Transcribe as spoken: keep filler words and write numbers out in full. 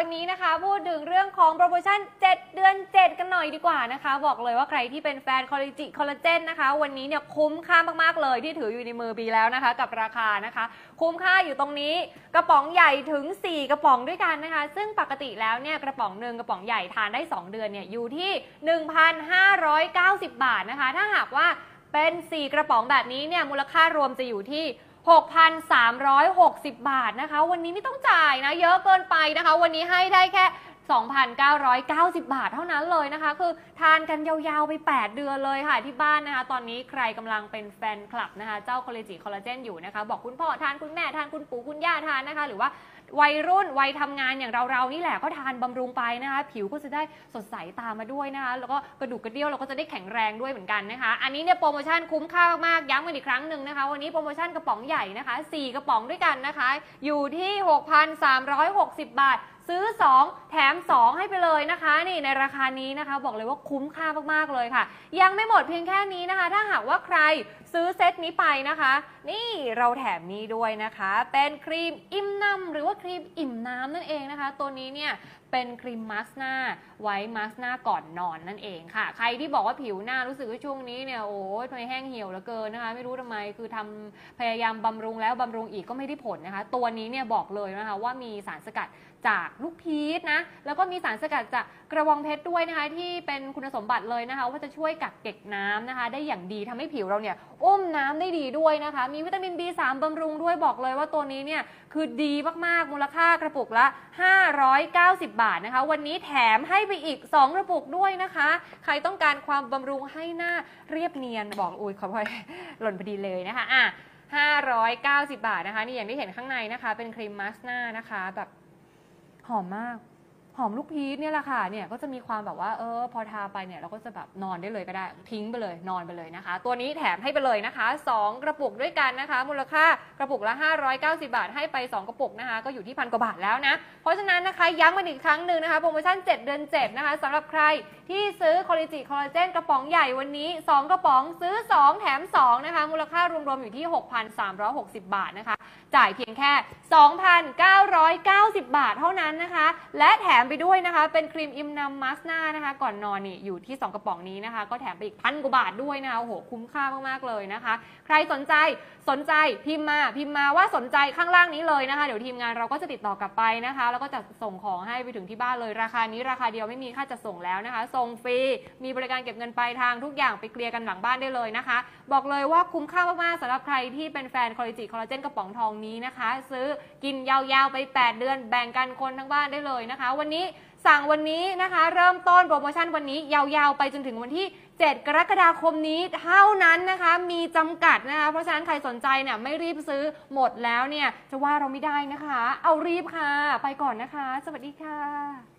วันนี้นะคะพูดถึงเรื่องของโปรโมชั่นเจ็ดเดือนเจ็ดกันหน่อยดีกว่านะคะบอกเลยว่าใครที่เป็นแฟนคอลลาเจนคอลลาเจนนะคะวันนี้เนี่ยคุ้มค่ามากๆเลยที่ถืออยู่ในมือบีแล้วนะคะกับราคานะคะคุ้มค่าอยู่ตรงนี้กระป๋องใหญ่ถึงสี่กระป๋องด้วยกันนะคะซึ่งปกติแล้วเนี่ยกระป๋องหนึ่งกระป๋องใหญ่ทานได้สองเดือนเนี่ยอยู่ที่ หนึ่งพันห้าร้อยเก้าสิบ บาทนะคะถ้าหากว่าเป็นสี่กระป๋องแบบนี้เนี่ยมูลค่ารวมจะอยู่ที่หกพันสามร้อยหกสิบ บาทนะคะวันนี้ไม่ต้องจ่ายนะเยอะเกินไปนะคะวันนี้ให้ได้แค่ สองพันเก้าร้อยเก้าสิบ บาทเท่านั้นเลยนะคะคือทานกันยาวๆไปแปดเดือนเลยค่ะที่บ้านนะคะตอนนี้ใครกำลังเป็นแฟนคลับนะคะเจ้าคอลลาเจนคอลลาเจนอยู่นะคะบอกคุณพ่อทานคุณแม่ทานคุณปู่คุณย่าทานนะคะหรือว่าวัยรุ่นวัยทำงานอย่างเราๆนี่แหละก็ทานบำรุงไปนะคะผิวก็จะได้สดใสตามมาด้วยนะคะแล้วก็กระดูกกระเดี่ยวเราก็จะได้แข็งแรงด้วยเหมือนกันนะคะอันนี้เนี่ยโปรโมชั่นคุ้มค่ามากย้ำกันอีกครั้งหนึ่งนะคะวันนี้โปรโมชั่นกระป๋องใหญ่นะคะสี่กระป๋องด้วยกันนะคะอยู่ที่ หกพันสามร้อยหกสิบ บาทซื้อสองแถมสองให้ไปเลยนะคะนี่ในราคานี้นะคะบอกเลยว่าคุ้มค่ามากๆเลยค่ะยังไม่หมดเพียงแค่นี้นะคะถ้าหากว่าใครซื้อเซตนี้ไปนะคะนี่เราแถมนี้ด้วยนะคะเป็นครีมอิ่มน้ำหรือว่าครีมอิ่มน้ำนั่นเองนะคะตัวนี้เนี่ยเป็นครีมมาสก์หน้าไว้มาสก์หน้าก่อนนอนนั่นเองค่ะใครที่บอกว่าผิวหน้ารู้สึกว่าช่วงนี้เนี่ยโอ้ยทำไมแห้งเหี่ยวเหลือเกินนะคะไม่รู้ทำไมคือทำพยายามบำรุงแล้วบำรุงอีกก็ไม่ได้ผลนะคะตัวนี้เนี่ยบอกเลยนะคะว่ามีสารสกัดจากลูกพีชนะแล้วก็มีสารสกัดจากกระบองเพชรด้วยนะคะที่เป็นคุณสมบัติเลยนะคะว่าจะช่วยกักเก็บน้ำนะคะได้อย่างดีทำให้ผิวเราเนี่ยอุ้มน้ำได้ดีด้วยนะคะมีวิตามิน บี สาม บำรุงด้วยบอกเลยว่าตัวนี้เนี่ยคือดีมากๆมูลค่ากระปุกละห้าร้อยเก้าสิบบาทนะคะวันนี้แถมให้ไปอีกสองกระปุกด้วยนะคะใครต้องการความบำรุงให้หน้าเรียบเนียนบอกอุ้ยขอโทษหล่นพอดีเลยนะคะอ่ะห้าร้อยเก้าสิบบาทนะคะนี่อย่างที่เห็นข้างในนะคะเป็นครีมมาสก์หน้านะคะแบบหอมมากหอมลูกพีชเนี่ยแหละค่ะเนี่ยก็จะมีความแบบว่าเออพอทาไปเนี่ยเราก็จะแบบนอนได้เลยก็ได้ทิ้งไปเลยนอนไปเลยนะคะตัวนี้แถมให้ไปเลยนะคะสองกระปุกด้วยกันนะคะมูลค่ากระปุกละห้าร้อยเก้าสิบบาทให้ไปสองกระปุกนะคะก็อยู่ที่พันกว่าบาทแล้วนะเพราะฉะนั้นนะคะย้ำกันอีกครั้งหนึ่งนะคะโปรโมชั่นเจ็ดเดือนเจ็ดนะคะสำหรับใครที่ซื้อคอลลาเจนคอลลาเจนกระป๋องใหญ่วันนี้สองกระป๋องซื้อสองแถมสองนะคะมูลค่ารวมๆอยู่ที่ หกพันสามร้อยหกสิบ บาทนะคะจ่ายเพียงแค่ สองพันเก้าร้อยเก้าสิบ บาทเท่านั้นนะคะและแถมไปด้วยนะคะเป็นครีมอิ่มน้ำมาสก์หน้านะคะก่อนนอนนี่อยู่ที่สองกระป๋องนี้นะคะก็แถมไปอีกพันกว่าบาทด้วยนะคะโอ้โหคุ้มค่ามากๆเลยนะคะใครสนใจสนใจพิมพ์มาพิมพ์มาว่าสนใจข้างล่างนี้เลยนะคะเดี๋ยวทีมงานเราก็จะติดต่อกลับไปนะคะแล้วก็จะส่งของให้ไปถึงที่บ้านเลยราคานี้ราคาเดียวไม่มีค่าจัดส่งแล้วนะคะส่งฟรีมีบริการเก็บเงินปลายทางทุกอย่างไปเคลียร์กันหลังบ้านได้เลยนะคะบอกเลยว่าคุ้มค่ามากๆสำหรับใครที่เป็นแฟนคอลลาเจนคอลลาเจนกระป๋องทองนี้นะคะซื้อกินยาวๆไปแปดเดือนแบ่งกันคนทั้งบ้านได้เลยนะคะวันนี้สั่งวันนี้นะคะเริ่มต้นโปรโมชั่นวันนี้ยาวๆไปจนถึงวันที่เจ็ดกรกฎาคมนี้เท่านั้นนะคะมีจำกัดนะคะเพราะฉะนั้นใครสนใจเนี่ยไม่รีบซื้อหมดแล้วเนี่ยจะว่าเราไม่ได้นะคะเอารีบค่ะไปก่อนนะคะสวัสดีค่ะ